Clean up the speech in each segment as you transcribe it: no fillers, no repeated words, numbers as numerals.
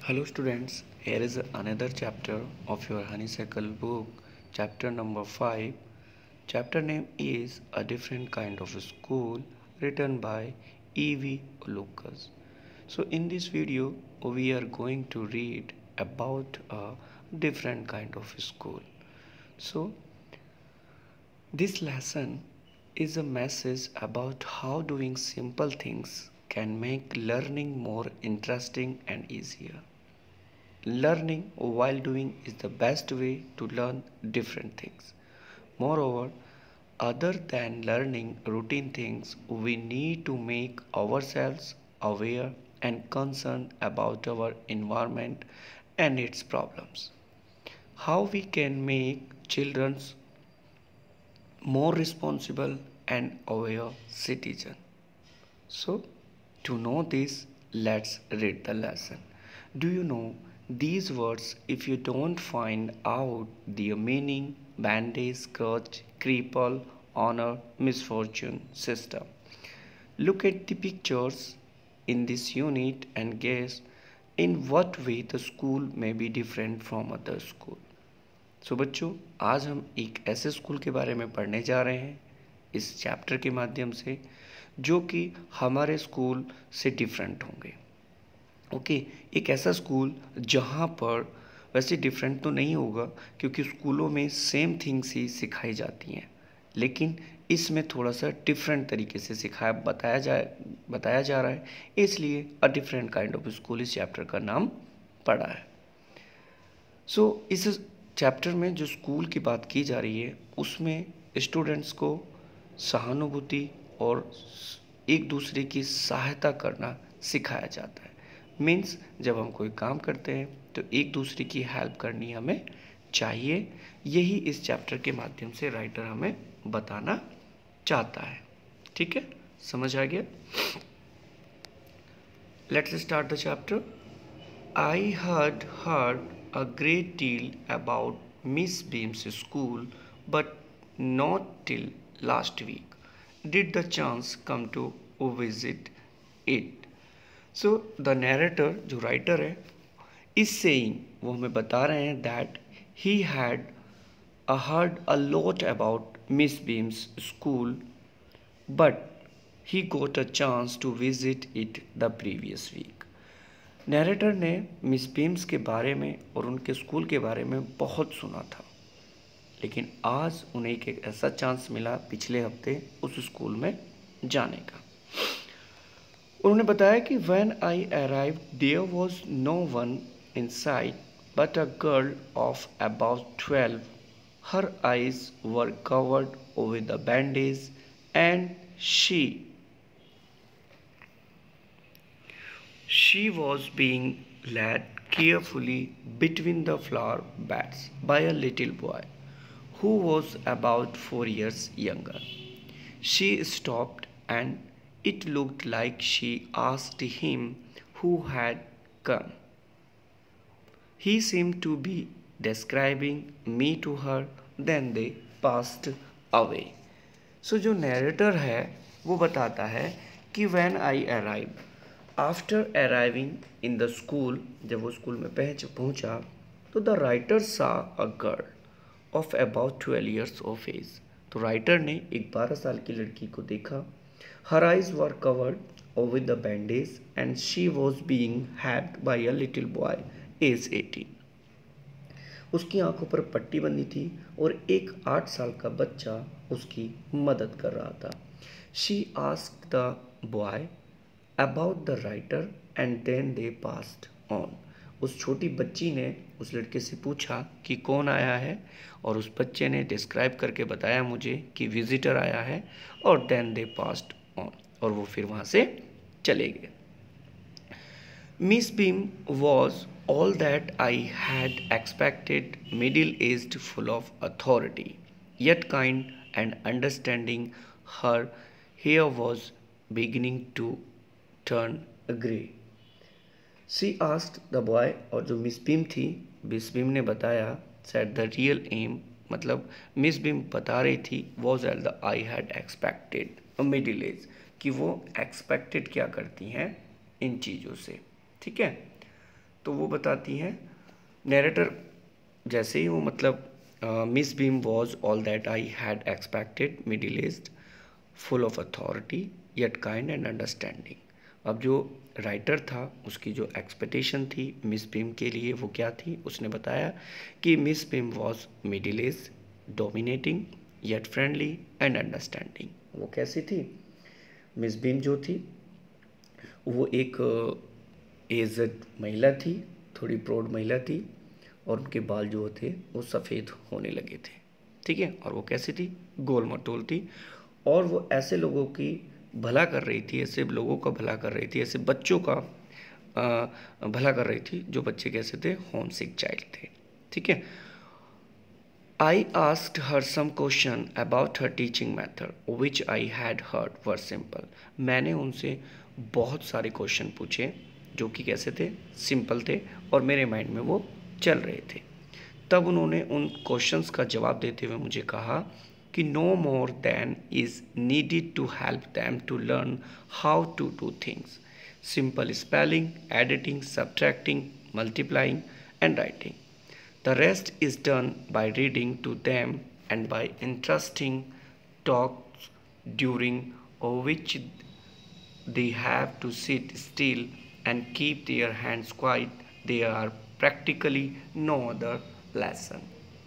Hello students, here is another chapter of your Honeysuckle book, chapter number 5. Chapter name is A Different Kind of School, written by E.V. Lucas. So in this video, we are going to read about a different kind of school. So this lesson is a message about how doing simple things can make learning more interesting and easier. Learning while doing is the best way to learn different things. Moreover, other than learning routine things, we need to make ourselves aware and concerned about our environment and its problems. How we can make children more responsible and aware citizens. So, to know this, let's read the lesson. Do you know these words? If you don't find out their meaning, bandage, scourge, cripple, honor, misfortune, system. Look at the pictures in this unit and guess in what way the school may be different from other school. सो बच्चों, आज हम एक ऐसे school के बारे में पढ़ने जा रहे हैं इस चैप्टर के माध्यम से जो कि हमारे स्कूल से डिफरेंट होंगे। ओके, एक ऐसा स्कूल जहाँ पर वैसे डिफरेंट तो नहीं होगा क्योंकि स्कूलों में सेम थिंग्स ही सिखाई जाती हैं, लेकिन इसमें थोड़ा सा डिफरेंट तरीके से बताया जा रहा है, इसलिए a different kind of school इस चैप्टर का नाम पड़ा है। सो इस चैप्टर में जो स्कूल की बात की जा रही है उसमें स्टूडेंट्स को सहानुभूति और एक दूसरे की सहायता करना सिखाया जाता है। मीन्स जब हम कोई काम करते हैं तो एक दूसरे की हेल्प करनी हमें चाहिए, यही इस चैप्टर के माध्यम से राइटर हमें बताना चाहता है। ठीक है, समझ आ गया? Let's start the chapter. I had heard a great deal about Miss Beam's school, but not till last week did the chance come to visit it. So the narrator, जो writer है, is saying, वो हमें बता रहे हैं that he had heard a lot about Miss Beam's school, but he got a chance to visit it the previous week. Narrator ने Miss Beam's के बारे में और उनके स्कूल के बारे में बहुत सुना था, लेकिन आज उन्हें एक ऐसा चांस मिला पिछले हफ्ते उस स्कूल में जाने का। उन्होंने बताया कि when I arrived there was no one in sight but a girl of about 12. Her eyes were covered with the bandage and She was being led carefully between the flower beds by a little boy who was about 4 years younger. She stopped and it looked like she asked him who had come. He seemed to be describing me to her, then they passed away. So जो narrator है वो बताता है कि when I arrived, after arriving in the school, जब वो school में पहुंचा तो the writer saw a girl of about 12 years of age. तो राइटर ने एक 12 साल की लड़की को देखा। Her eyes were covered with the bandage and she was being helped by a little boy age 18। उसकी आंखों पर पट्टी बंधी थी और एक 8 साल का बच्चा उसकी मदद कर रहा था। She asked the boy about the writer and then they passed on. उस छोटी बच्ची ने उस लड़के से पूछा कि कौन आया है, और उस बच्चे ने डिस्क्राइब करके बताया मुझे कि विजिटर आया है, और देन दे पास्ड ऑन, और वो फिर वहाँ से चले गए। Miss Beam was all that I had expected, middle aged, full of authority, yet kind and understanding. Her hair was beginning to turn grey. She asked the boy, और जो Miss Beam थी, मिस बीम ने बताया, said the real aim, मतलब Miss Beam बता रही थी, was at the I had expected middle age, कि वो एक्सपेक्टेड क्या करती हैं इन चीज़ों से। ठीक है, तो वो बताती हैं नैरेटर जैसे ही वो मतलब Miss Beam was all that I had expected, middle aged, full of authority yet kind and understanding. अब जो राइटर था उसकी जो एक्सपेक्टेशन थी मिस बीम के लिए वो क्या थी, उसने बताया कि Miss Beam was middle age, dominating yet friendly and understanding. वो कैसी थी? मिस बीम जो थी वो एक एजड महिला थी, थोड़ी प्रौढ़ महिला थी, और उनके बाल जो थे वो सफ़ेद होने लगे थे, ठीक है। और वो कैसी थी? गोल मटोल थी, और वो ऐसे लोगों की भला कर रही थी, ऐसे लोगों का भला कर रही थी, ऐसे बच्चों का भला कर रही थी जो बच्चे कैसे थे? होम सिक चाइल्ड थे, ठीक है। I asked her some question about her teaching method, which I had heard were simple. मैंने उनसे बहुत सारे क्वेश्चन पूछे जो कि कैसे थे? सिंपल थे, और मेरे माइंड में वो चल रहे थे। तब उन्होंने उन क्वेश्चंस का जवाब देते हुए मुझे कहा कि no more than is needed to help them to learn how to do things, simple spelling, editing, subtracting, multiplying and writing. The rest is done by reading to them and by interesting talks during which they have to sit still and keep their hands quiet. There are practically no other lesson.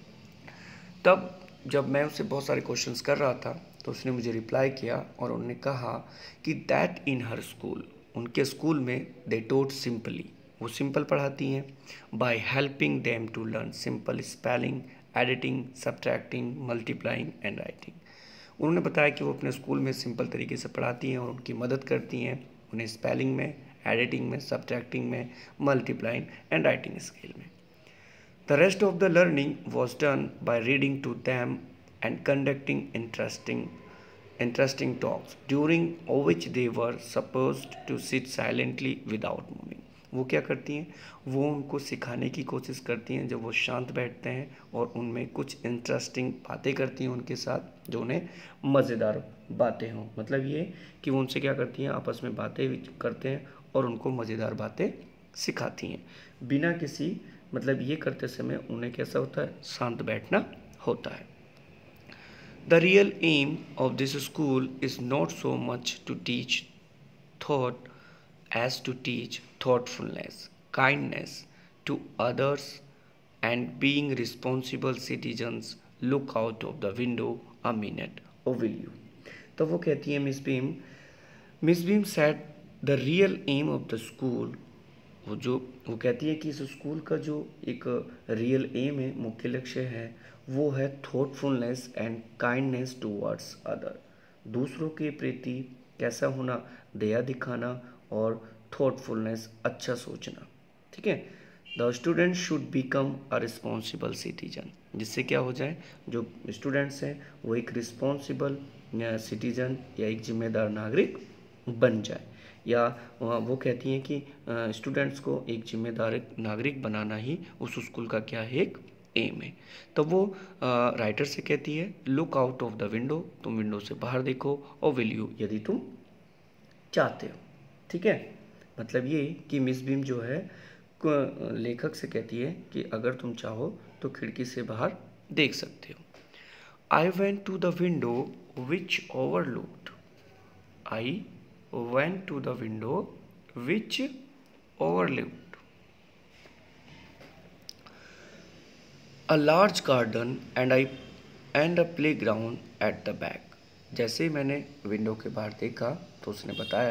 तब जब मैं उससे बहुत सारे questions कर रहा था तो उसने मुझे रिप्लाई किया और उन्होंने कहा कि दैट इन हर स्कूल, उनके स्कूल में दे टोट सिंपली, वो सिंपल पढ़ाती हैं, by helping them to learn simple spelling, editing, subtracting, multiplying and writing. उन्होंने बताया कि वो अपने स्कूल में सिंपल तरीके से पढ़ाती हैं और उनकी मदद करती हैं उन्हें स्पेलिंग में, एडिटिंग में, सब्ट्रैक्टिंग में, मल्टीप्लाइंग एंड राइटिंग स्किल में. The rest of the learning was done by reading to them and conducting interesting talks, during which they were supposed to sit silently without moving. वो क्या करती हैं? वो उनको सिखाने की कोशिश करती हैं जब वो शांत बैठते हैं और उनमें कुछ इंटरेस्टिंग बातें करती हैं उनके साथ जो उन्हें मज़ेदार बातें हों। मतलब ये कि वो उनसे क्या करती हैं? आपस में बातें करते हैं और उनको मज़ेदार बातें सिखाती हैं बिना किसी, मतलब ये करते समय उन्हें कैसा होता है? शांत बैठना होता है. The real aim of this school is not so much to teach thought as to teach thoughtfulness, kindness to others and being responsible citizens. Look out of the window a minute, or will you? तो वो कहती है Miss Beam said the real aim of the school, वो कहती है कि इस school का जो एक रियल एम है, मुख्य लक्ष्य है, वो है thoughtfulness and kindness towards other, दूसरों के प्रति कैसा होना? दया दिखाना, और थॉटफुलनेस अच्छा सोचना, ठीक है. The student should become a responsible citizen, जिससे क्या हो जाए? जो स्टूडेंट्स हैं वो एक रिस्पॉन्सिबल सिटीजन या एक जिम्मेदार नागरिक बन जाए. या वो कहती हैं कि स्टूडेंट्स को एक जिम्मेदार नागरिक बनाना ही उस स्कूल का क्या है? एक एम है. तो वो राइटर से कहती है look out of the window, तुम विंडो से बाहर देखो, और विल यू, यदि तुम चाहते हो, ठीक है. मतलब ये कि मिस बीम जो है लेखक से कहती है कि अगर तुम चाहो तो खिड़की से बाहर देख सकते हो. I went to the window which overlooked, I went to the window which overlooked a large garden and a playground at the back. जैसे ही मैंने विंडो के बाहर देखा तो उसने बताया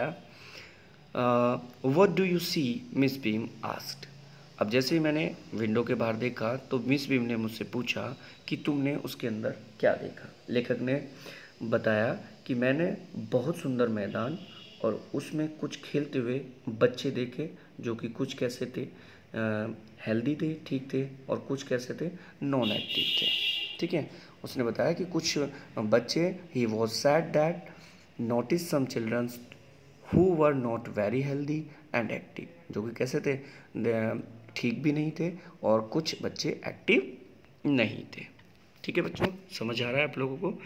what do you see, Miss Beam asked. अब जैसे ही मैंने विंडो के बाहर देखा तो मिस बीम ने मुझसे पूछा कि तुमने उसके अंदर क्या देखा. लेखक ने बताया कि मैंने बहुत सुंदर मैदान और उसमें कुछ खेलते हुए बच्चे देखे जो कि कुछ कैसे थे? हेल्दी थे, ठीक थे, और कुछ कैसे थे? नॉन एक्टिव थे, ठीक है. उसने बताया कि कुछ बच्चे, he was said that notice some childrens who were not very healthy and active, जो कि कैसे थे? ठीक भी नहीं थे और कुछ बच्चे एक्टिव नहीं थे. ठीक है बच्चों, समझ आ रहा है आप लोगों को?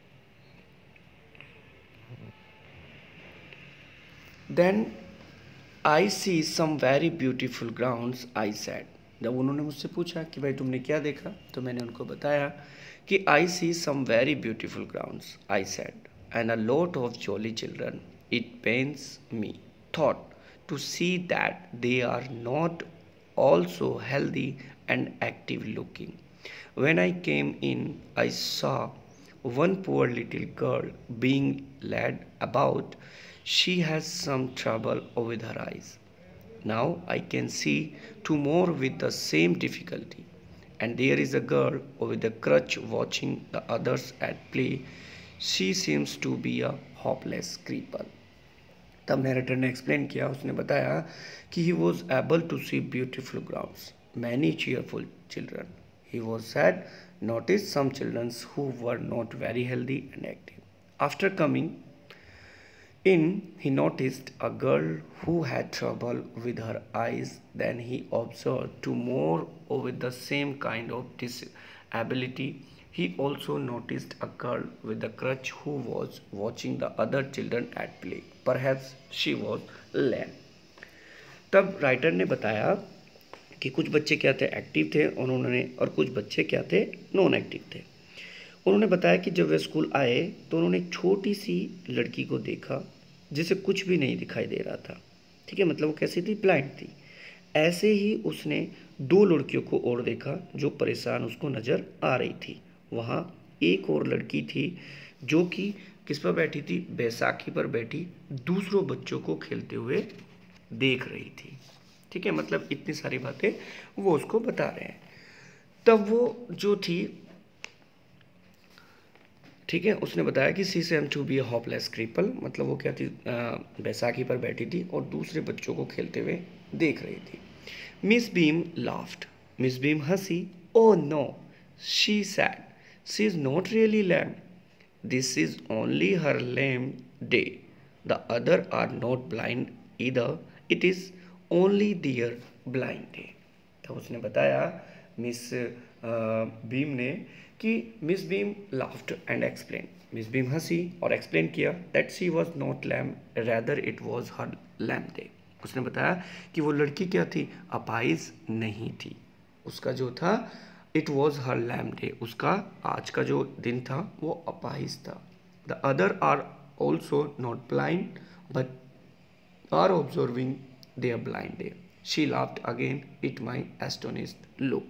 Then I see some very beautiful grounds I said. जब उन्होंने मुझसे पूछा कि भाई तुमने क्या देखा, तो मैंने उनको बताया कि I see some very beautiful grounds I said and a lot of jolly children. It pains me thought to see that they are not also healthy and active looking. When I came in, I saw one poor little girl being led about. She has some trouble with her eyes. Now I can see two more with the same difficulty. And there is a girl with a crutch watching the others at play. She seems to be a hopeless cripple. तब narrator ने explain किया, उसने बताया कि he was able to see beautiful grounds, many cheerful children. He was sad, noticed some children who were not very healthy and active. After coming in, he noticed a girl who had trouble with her eyes. Then he observed two more with the same kind of disability. He also noticed a girl with a crutch who was watching the other children at play. Perhaps she was lame. तब writer ने बताया कि कुछ बच्चे क्या थे, active थे, और कुछ बच्चे क्या थे, नॉन एक्टिव थे। उन्होंने बताया कि जब वे स्कूल आए तो उन्होंने एक छोटी सी लड़की को देखा जिसे कुछ भी नहीं दिखाई दे रहा था। ठीक है, मतलब वो कैसी थी, ब्लाइंड थी। ऐसे ही उसने दो लड़कियों को और देखा जो परेशान उसको नज़र आ रही थी। वहाँ एक और लड़की थी जो कि किस पर बैठी थी, बैसाखी पर बैठी दूसरों बच्चों को खेलते हुए देख रही थी। ठीक है, मतलब इतनी सारी बातें वो उसको बता रहे हैं। तब वो जो थी, ठीक है, उसने बताया कि she seems to be a hopeless cripple, मतलब वो क्या थी, बैसाखी पर बैठी थी और दूसरे बच्चों को खेलते हुए देख रही थी। Miss Beam laughed, Miss Beam हंसी। Oh no, she said, she is not really lame, this is only her lame day, the other are not blind either, it is only their blind day. तो उसने बताया Miss Beam ने कि Miss Beam laughed and explain, Miss Beam हंसी और explain किया that she was not lame rather it was her lame day. उसने बताया कि वो लड़की क्या थी, अपाइज नहीं थी, उसका जो था it was her lame day, उसका आज का जो दिन था वो अपाइज था। The other are also not blind but are observing their blind day. She laughed again at my astonished look.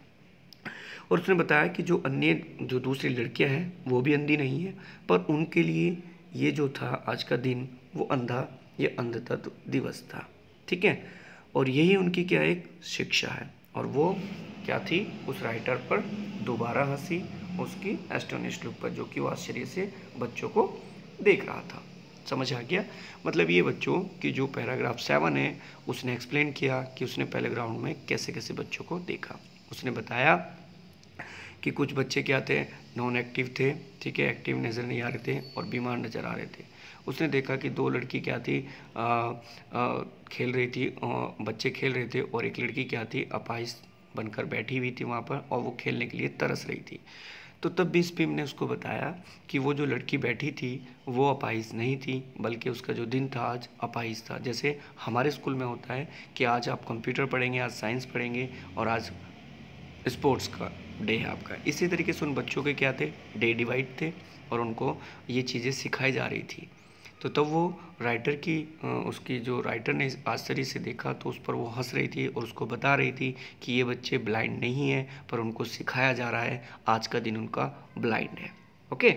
और उसने बताया कि जो दूसरी लड़कियां हैं वो भी अंधी नहीं है, पर उनके लिए ये जो था आज का दिन वो अंधता दिवस था। ठीक है, और यही उनकी क्या एक शिक्षा है। और वो क्या थी, उस राइटर पर दोबारा हंसी उसकी एस्टोनिश्ड लुक पर, जो कि वो आश्चर्य से बच्चों को देख रहा था। समझ आ गया, मतलब ये बच्चों की जो पैराग्राफ 7 है उसने एक्सप्लेन किया कि उसने पहले ग्राउंड में कैसे कैसे बच्चों को देखा। उसने बताया कि कुछ बच्चे क्या थे, नॉन एक्टिव थे, ठीक है, एक्टिव नज़र नहीं आ रहे थे और बीमार नज़र आ रहे थे। उसने देखा कि दो लड़की क्या थी, खेल रही थी, बच्चे खेल रहे थे, और एक लड़की क्या थी, अपाहिज बनकर बैठी हुई थी वहाँ पर और वो खेलने के लिए तरस रही थी। तो तब भी स्पीम ने उसको बताया कि वो जो लड़की बैठी थी वो अपाहिज नहीं थी, बल्कि उसका जो दिन था आज अपाहिज था। जैसे हमारे स्कूल में होता है कि आज आप कंप्यूटर पढ़ेंगे, आज साइंस पढ़ेंगे और आज स्पोर्ट्स का डे है आपका। इसी तरीके से उन बच्चों के क्या थे, डे डिवाइड थे और उनको ये चीज़ें सिखाई जा रही थी। तो तब वो राइटर की उसकी जो राइटर ने आश्चर्य से देखा तो उस पर वो हंस रही थी और उसको बता रही थी कि ये बच्चे ब्लाइंड नहीं हैं, पर उनको सिखाया जा रहा है, आज का दिन उनका ब्लाइंड है। Okay,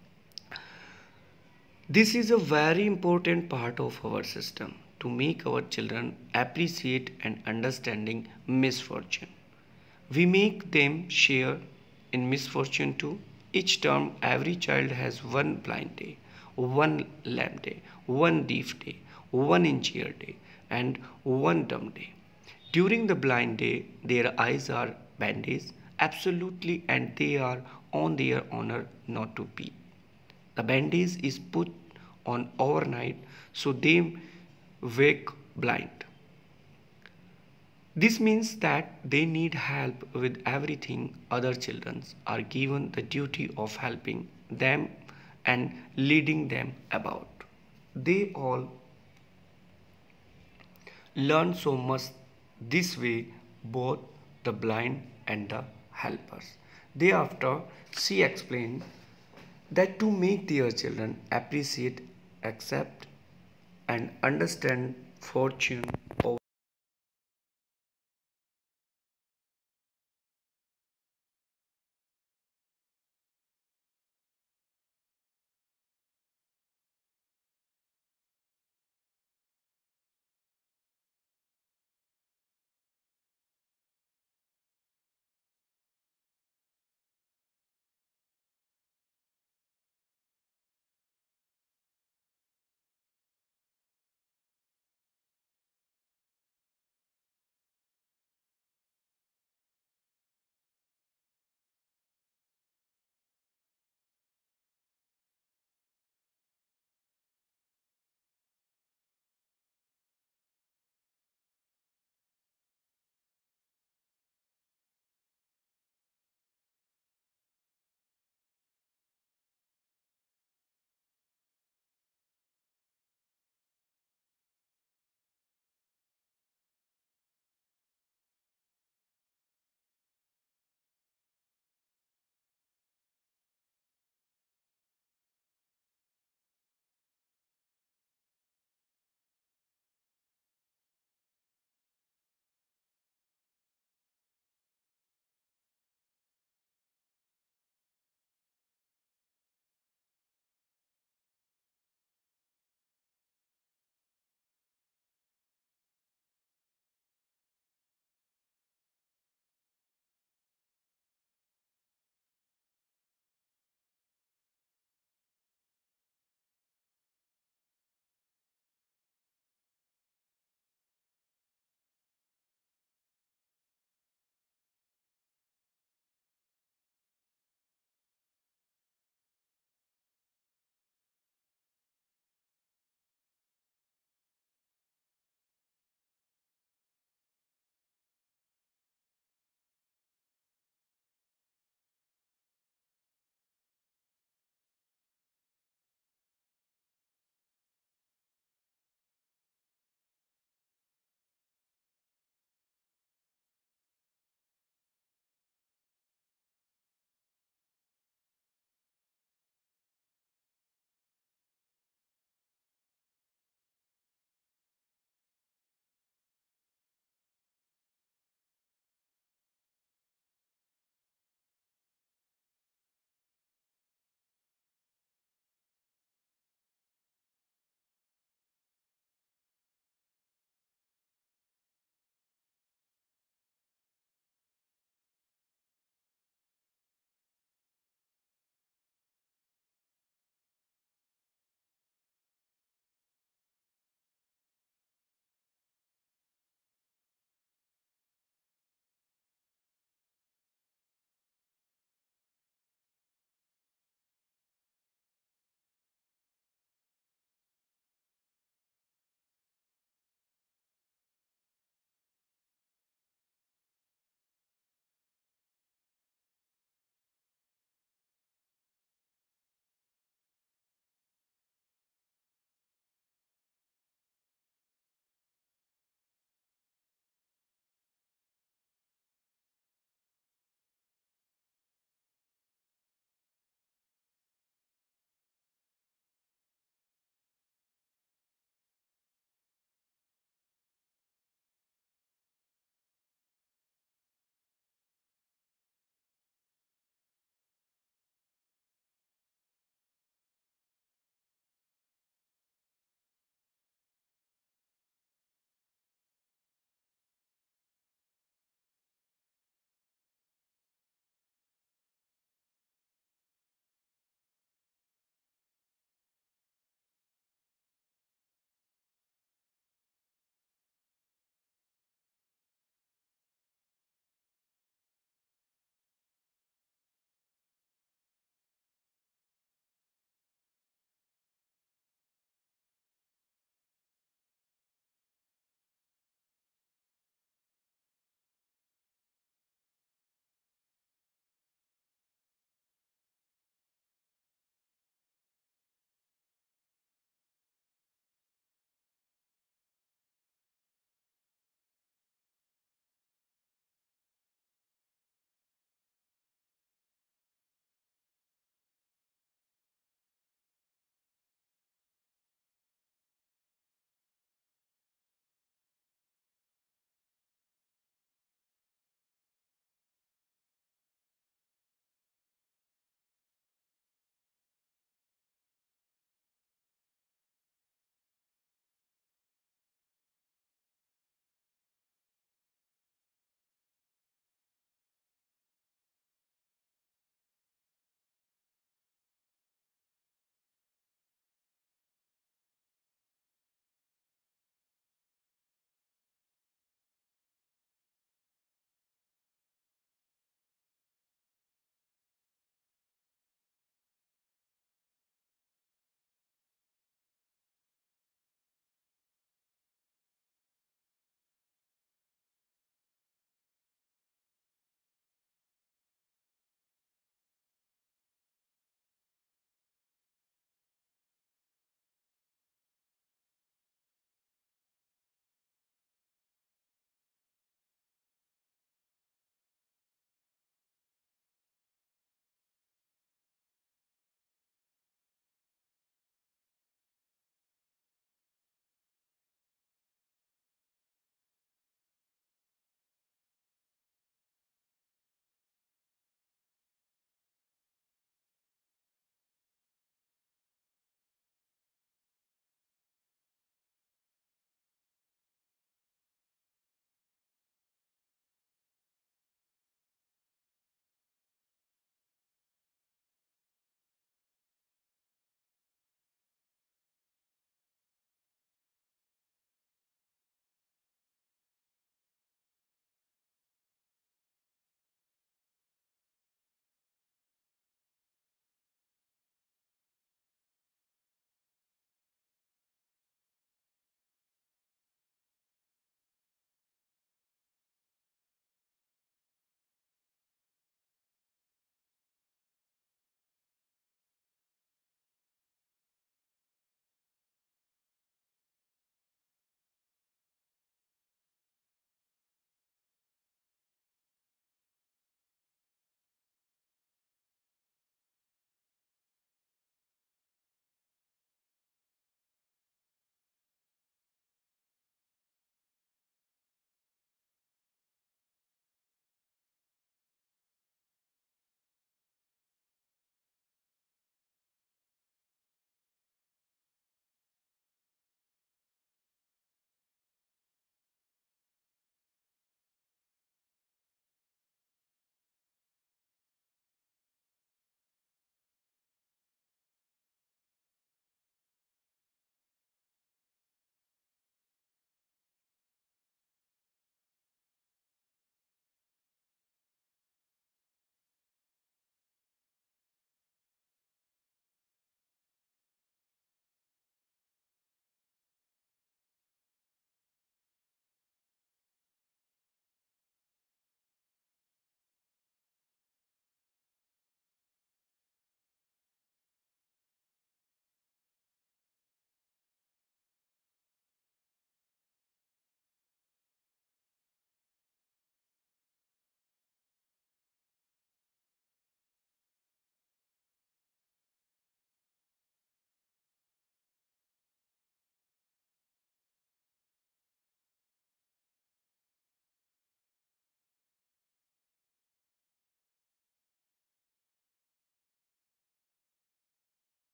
this is a very important part of our system to make our children appreciate and understanding misfortune. We make them share in misfortune too. Each term, every child has one blind day, one lame day, one deaf day, one injured day, and one dumb day. During the blind day, their eyes are bandaged, absolutely, and they are on their honor not to peep. The bandage is put on overnight so they wake blind. This means that they need help with everything. Other children are given the duty of helping them and leading them about. They all learn so much this way, both the blind and the helpers. Thereafter, she explained that to make their children appreciate, accept, and understand fortune over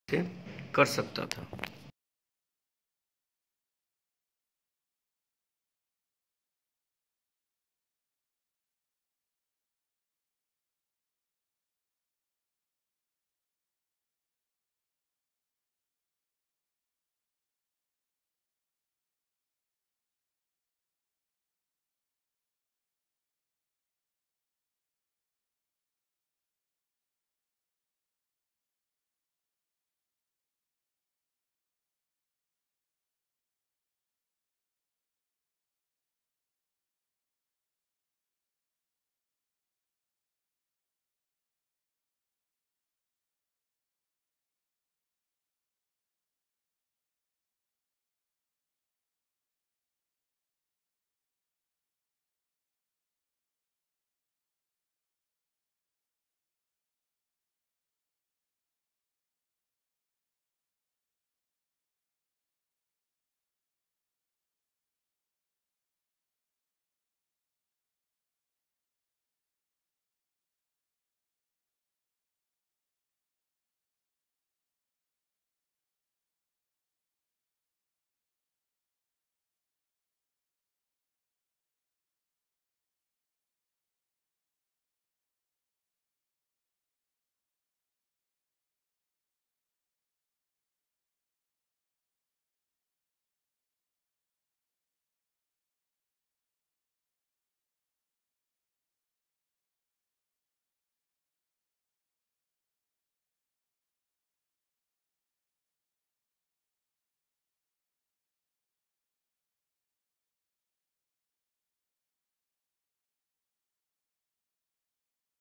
से कर सकता था।